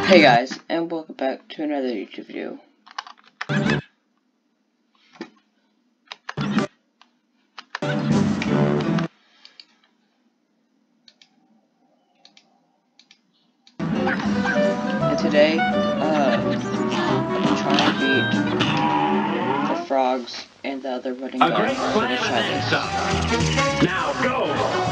Hey guys, and welcome back to another YouTube video. And today, I'm trying to beat the frogs and the other running guy. Great plan ahead, son. Now go!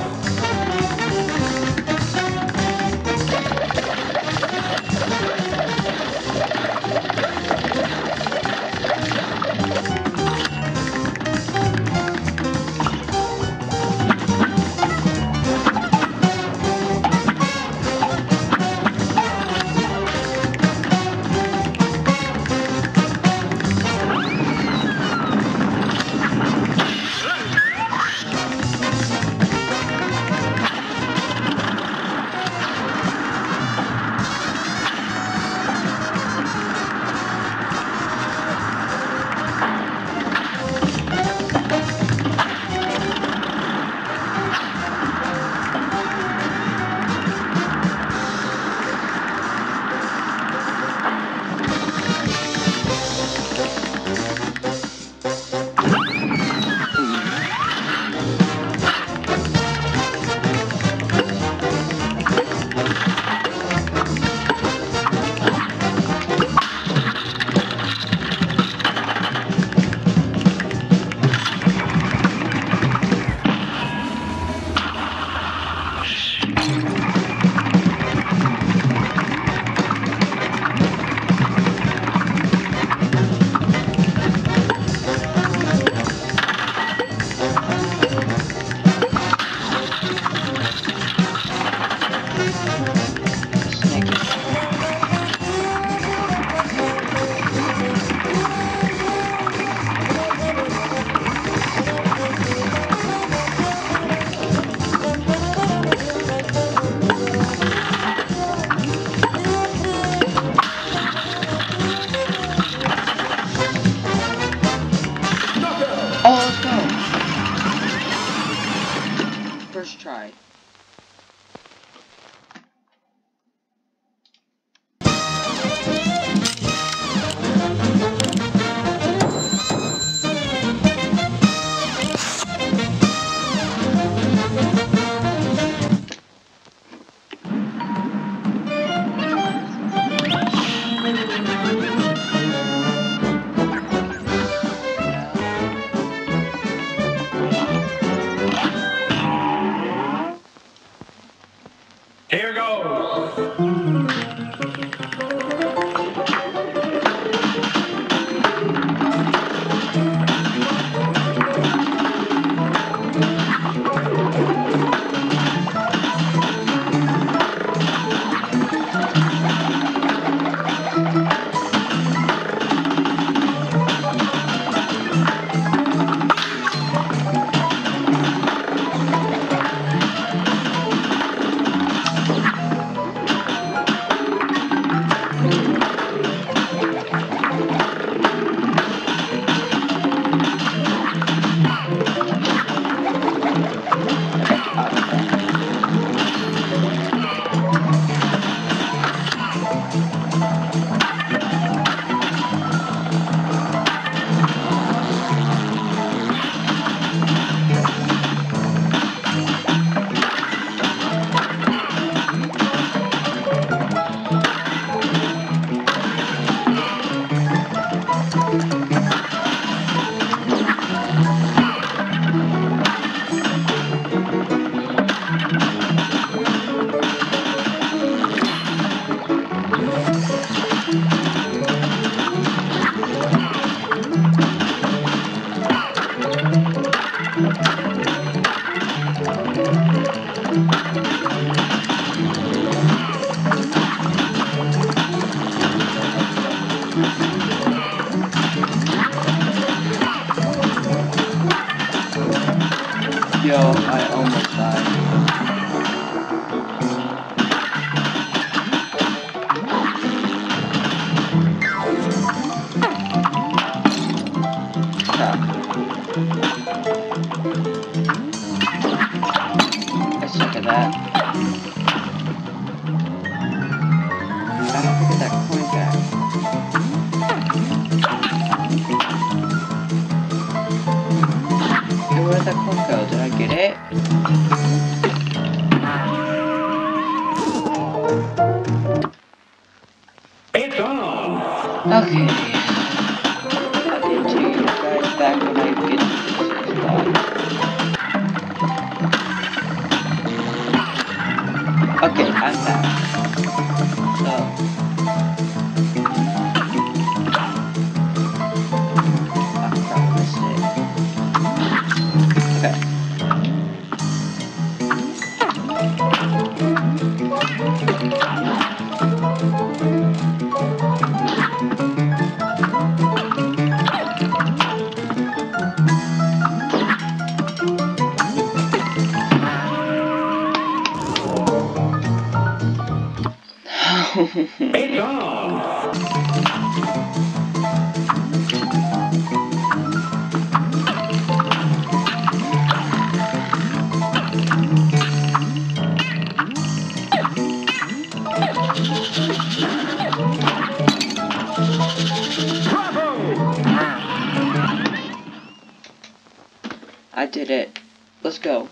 Oh, let's go! First try. Here goes! Okay. I'll get to you guys back when I get to this spot. Okay, I'm back. So. I missed it. Okay. It's on! I did it. Let's go.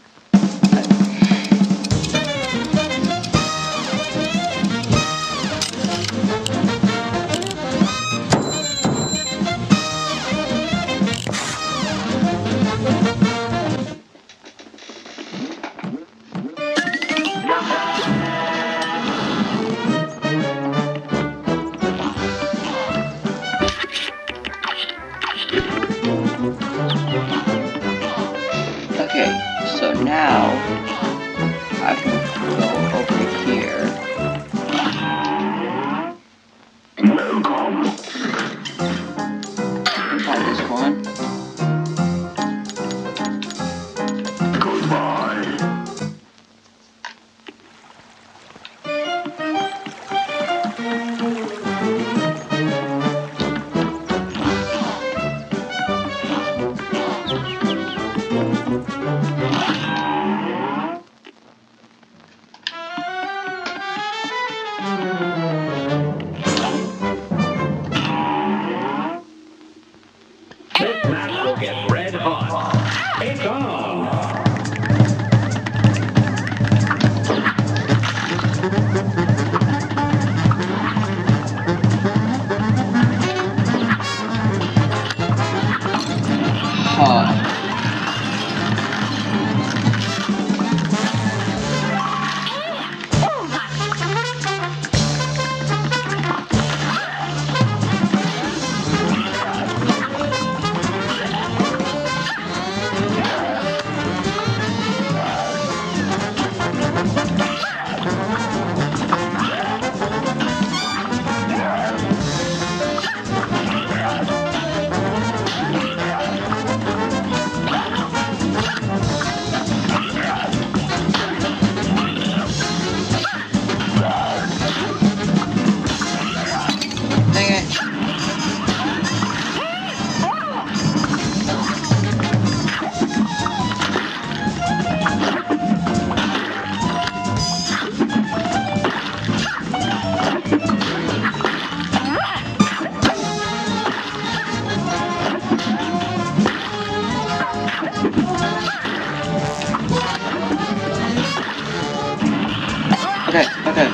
Okay, so now I can go over here. Welcome. Try this one. Goodbye. This match will get red hot. It's on! Huh. Dang it. Okay, okay.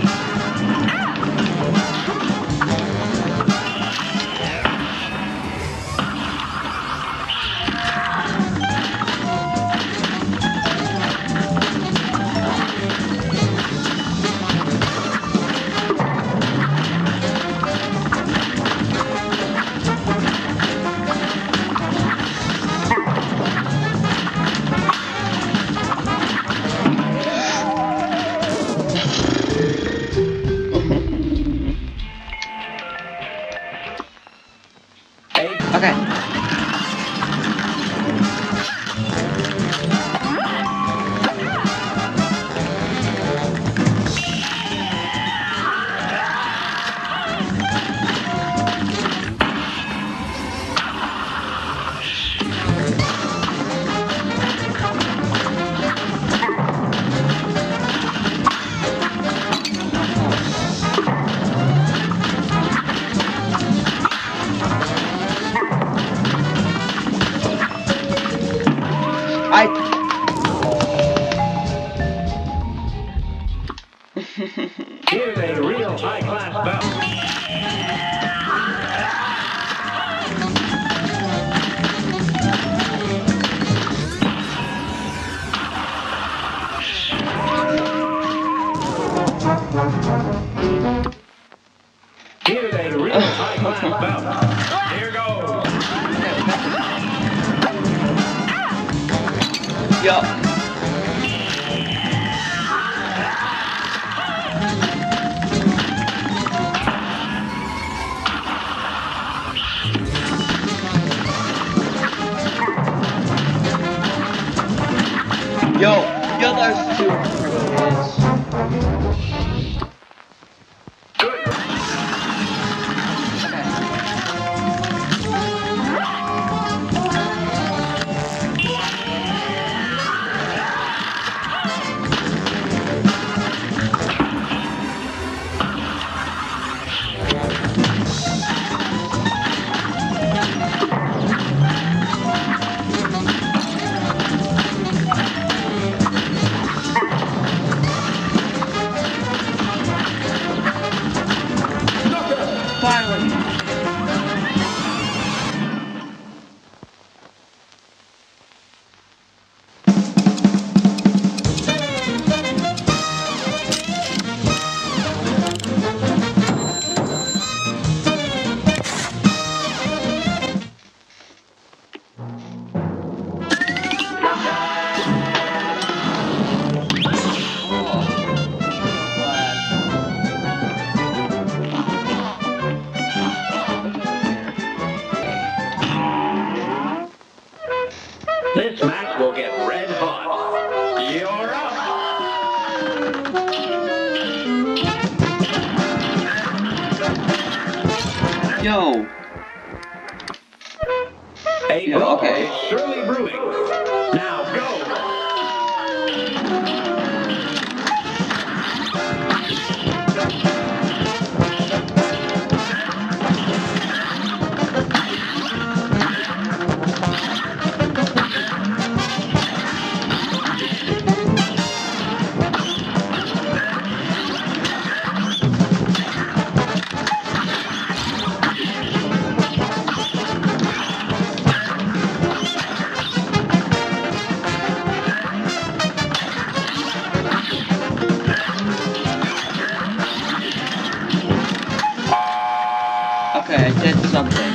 Okay. Here's a real high-class bout. belt. Here goes. Yup. Yo, there's 200 hits. Good. Finally. This match will get red hot. You're up. Yo. A Yeah, brawl okay. is surely brewing. Now go. Okay, I did something.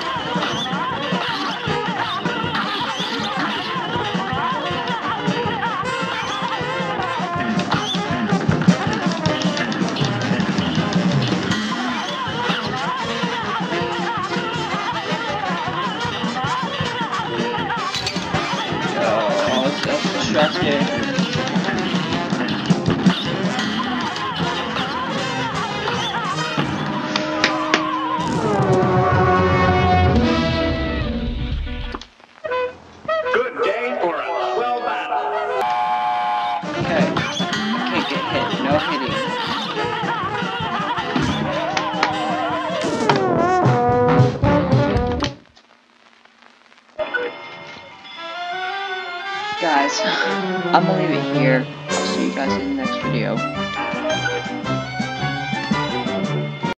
Oh, that's distracting. Good day for a swell battle. Okay. I can't get hit. No hitting. Guys, I'm gonna leave it here. I'll see you guys in the next video.